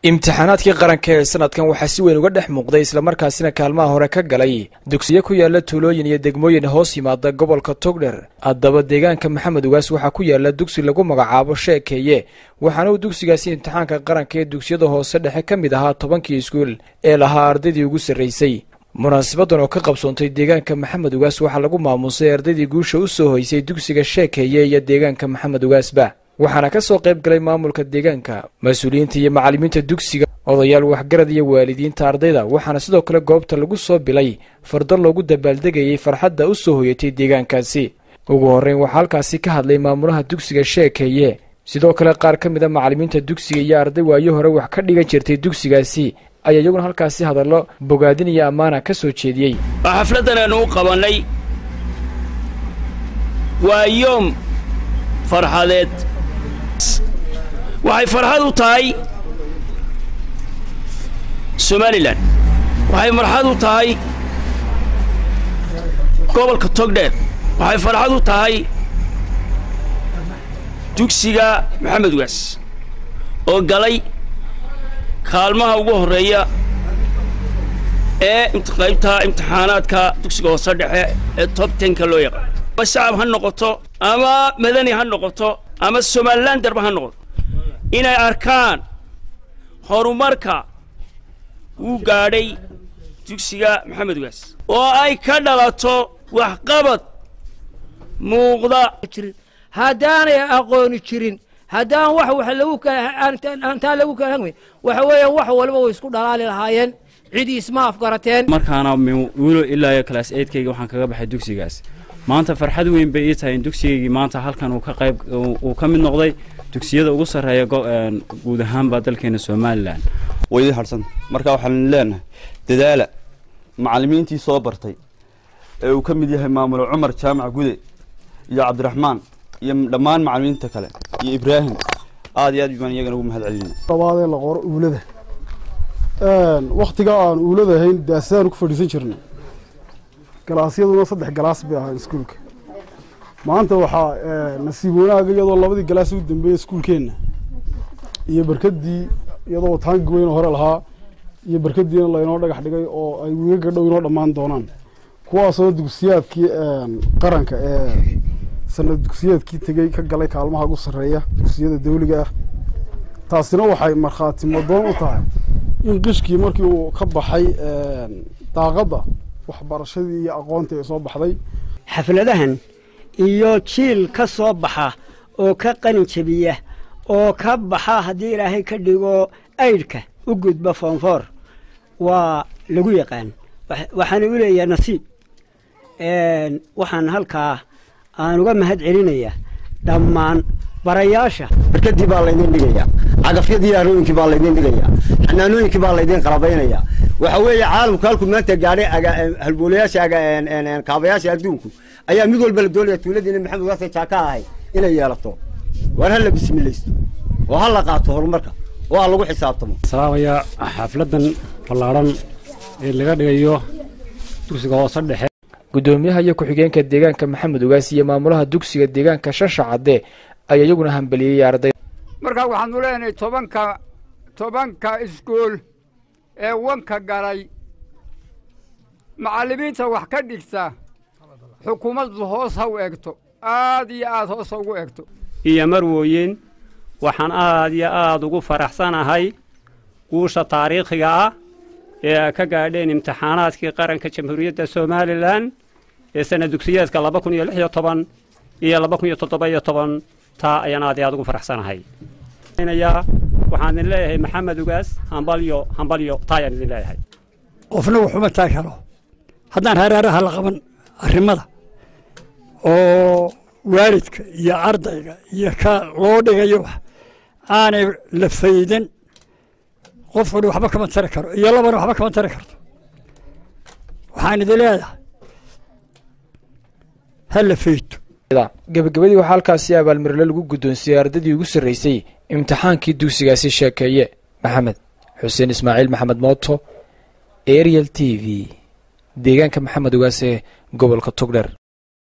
imtixaanaadkii qaranka ee sanadkan waxaa si weyn uga dhex muuqday islamarkaasina kaalmaha hore ka galay dugsiyo ku yaala tuulooyin iyo degmooyin hoos yimaada gobolka Togdheer. Haddaba deegaanka Maxamed Ugaas waxaa ku yaala dugsi lagu magacaabo Sheekeeye, waxaana uu dugsigaasi imtixaanka qaranka ee dugsiyada hoose dhexe ka mid ahaa 10kii iskuul ee lahaa ardaydii ugu sarreysay. munaasabadan oo ka qabsoontay deegaanka Maxamed Ugaas waxaa lagu maamusay ardaydii guusha u soo hoysay dugsiga Sheekeeye iyo deegaanka Maxamed Ugaasba. waxaana ka soo qayb galay maamulka deegaanka, mas'uuliyiinta iyo macallimiinta dugsiga, odayaal waxgarad iyo waalidiinta ardayda. waxaana sidoo kale goobta lagu soo bilay fardo loogu dabaaldegayay farxadda u soo hoyatay deegaankaasi. ugu horreyn waxaa halkaasi ka hadlay maamulaha dugsiga Sheekeeye, sidoo kale qaar ka mid a macallimiinta dugsiga iyo arday waayo hore wax ka dhigan jirtay dugsigaasi ayaa iyaguna halkaasi hadallo bogaadin iyo ammaana ka soo jeediyey. xafladan aanu qabanay waa yoom farxadeed. waxay farxad u tahay Somaliland, waxay farxad u tahay gobolka Togdheer, waxay farxad u tahay dugsiga Maxamed Ugaas oo galay kaalmaha ugu horeeya ee qaybta imtixaanaadka dugsiga hoose dhexe ee top 10 ka loo yaqaan. shacab ha noqoto ama madani ha noqoto ama Somaliland darba ha noqoto inay arkaan horumarka uu gaadhay dugsiga Maxamed Ugaas oo ay ka dhalato wax qabad muuqda. haddaanay aqooni jirin, haddaan wax lagu kala waxa weeyaan wax walba way isku dhalaali lahaayeen, cid isma afgarateen. markaana wiilo ilaa class 8kayga waxaan kaga baxay dugsigaas. maanta farxad weyn bay ii tahay in dugsigaygii maanta halkan uu ka mid noqday dugsiyada ugu sarreeya guud ahaanba dalkeena Somaliland. way harsan marka waxaan leenahay dadaala macallimiintii soo bartay ee uu ka mid yahay maamul Cumar Jaamac Gude iyo Cabdiraxmaan iyo dhammaan macallimiinta kale iyo Ibraahim aad iyo aad baan iyagana ugu mahad celinaa. tabaade la qoro uulada waqtiga aan uulada hayn daasaan ku fadhiisan jirnay galaasyaduna 3 galaas bay ahaa iskuulka. maanta waxaa nasiib wanaag iyadoo labadii galaas u dambeeyay iskuulkeena iyo barkadii iyadoo taangi weyn hore lahaa iyo barkadiina la inoo dhagax dhigay oo ay wiiga dhow inoo dhamaan doonaan, kuwaasoo dugsiyaadkii qaranka ee sanad dugsiyaadkii tagay ka galay kaalmaha ugu sarreeya dugsiyada dawliga ah. taasina waxay markhaati madoon u tahay in qishkii markii uu ka baxay daaqada waxbarashadii iyo aqoonta ay soo baxday. xafladahan iyo jiil ka soo baxa oo ka qalin jabiya oo ka baxa haddii ilaahay ka dhigo aydka u gudba foonfoor waa lagu yaqaan. waxaan u leeyahay nasiib. waxaan halkaa aan uga mahad celinayaa dhammaan barayaasha. barkadii baa laydin dhigayaa, cagafyadii arooyinkii baa laydin dhigayaa, xanaanooyinkii baa laydin qalabaynayaa. waxa weeye caalamku halku maanta gaadhay halboolayaasha kaabayaasha adduunku ayaa mid walba la doonaya tuuladiina Maxamed Ugaas jaaka ahay inay yeelato. war hal bismilaysto oo hal la qaato horumarka oo lagu xisaabtamo. salaamaya xafladan ballaaran ee laga dhigayo dugsiga hoose dhexe. gudoomiyaha iyo ku-xigeenka deegaanka Maxamed Ugaas iyo maamulaha dugsiga deegaanka Shashacade ayaa iyaguna hambaliyay arday. marka waxaan u leenahay 10ka iskuul ee wanka galay macallimiinta wax ka dhigta xukuumaddu hoos ha u eegto, aad iyo aad hoos ugu eegto. iyo marwooyin waxaan aad iyo aad ugu faraxsanahay guusha taariikhiga ah ee ka gaadheen imtixaanaadkii qaranka Jamhuuriyadda Somaliland ee sanad dugsiyeedka 2016 iyo 2017 taa ayaan aad iyo aad ugu faraxsanahay. waxaan leeyahay Maxamed Ugaas hambalyo taayaan leeyahay. qofna wuxuu ma taagalo haddaan hareeraha la qaban arrimada oo waalidka iyo ardayga iyo ka loo dhigayo aanay la faydan qofku waxba kama tari karo iyo labana waxba kama tari karto. waxaan idin leeyahay hal fayto. gabagabadii waxaa halkaasi abaalmarino lagu guddoonsiiyey ardaydii ugu sarreysay imtixaankii dugsigaasi Sheekeeye. maxamed xuseen ismaaciil maxamed mooto, Ariel TV, deegaanka Maxamed Ugaas ee gobolka Togdheer.